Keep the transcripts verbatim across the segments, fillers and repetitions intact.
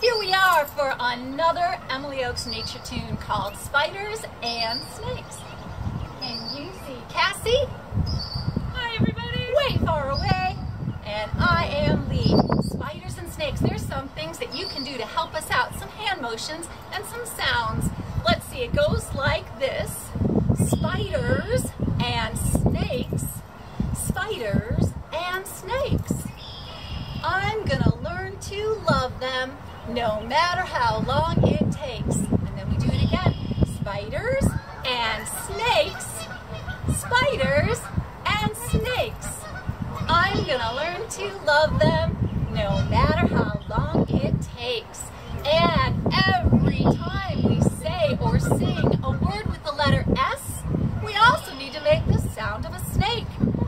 Here we are for another Emily Oaks nature tune called Spiders and Snakes. And you see Cassie. Hi everybody. Way far away. And I am Lee. Spiders and snakes. There's some things that you can do to help us out. Some hand motions and some sounds. Let's see, it goes like this. Spiders and snakes. Spiders and snakes. I'm gonna learn to love them no matter how long it takes. And then we do it again. Spiders and snakes. Spiders and snakes. I'm gonna learn to love them no matter how long it takes. And every time we say or sing a word with the letter S, we also need to make the sound of a snake.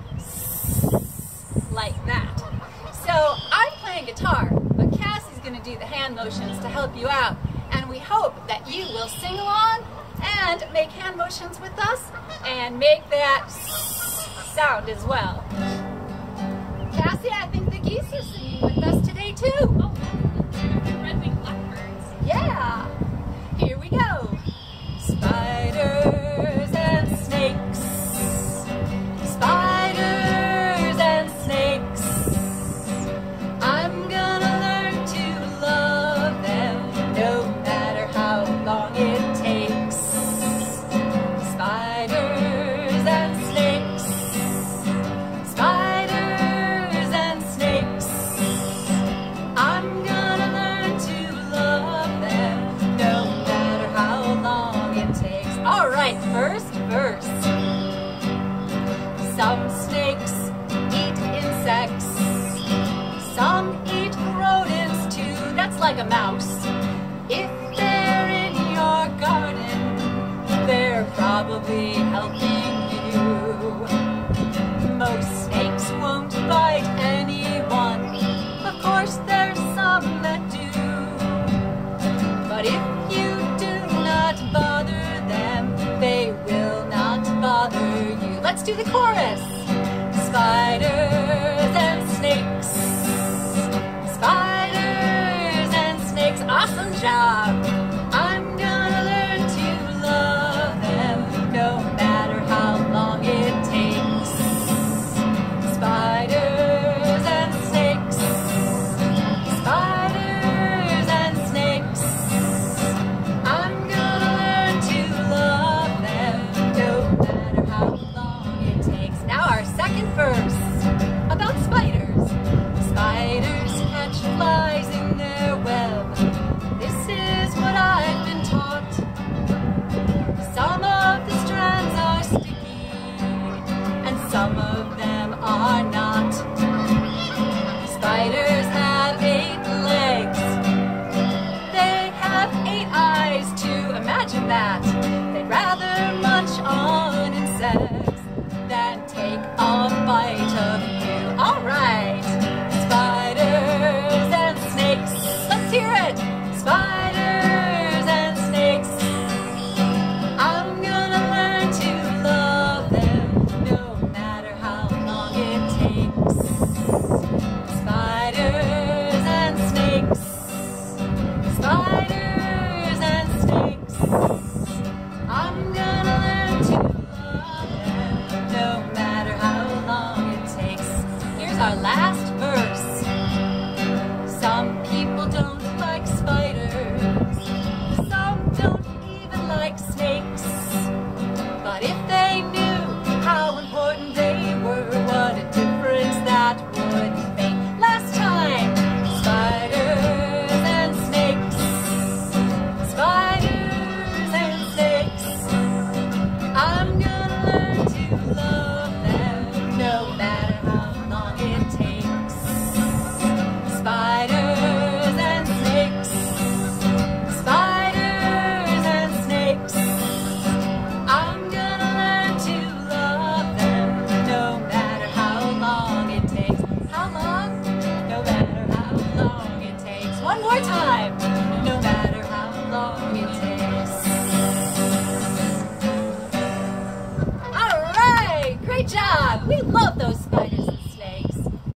Like that. So I'm playing guitar, but Cassie's going to do the hand motions to help you out. And we hope that you will sing along and make hand motions with us and make that sound as well. Cassie, I think the geese are singing with us today too. Oh, the red-winged blackbirds. Yeah. Here we go. Spiders and snakes. Spiders and snakes. I'm gonna learn to love them no matter how long it takes. Spiders and snakes. Spiders and snakes. I'm gonna learn to love them no matter how long it takes. All right, first verse. Some snakes eat insects. Some eat rodents too, that's like a mouse. If they're in your garden, they're probably helping you. Most snakes won't bite anyone. Of course there's some that do. But if you do not bother them, they will not bother you. Let's do the chorus. Spiders and snakes. Spiders and snakes, awesome job. I'm gonna learn to love them no matter how long it takes. Spiders and snakes. Spiders and snakes. I'm gonna learn to love them no matter how long it takes. Now our second verse about spiders. Spiders catch flies in their web. This is what I've been taught. Some of the strands are sticky and some of them are not. Spiders have eight legs. They have eight eyes too. Imagine that. They'd rather munch on insects than take a bite of you. All right. Spiders and snakes. Let's hear it. Spiders and snakes. I'm gonna learn to love them no matter how long it takes. Spiders and snakes. Spiders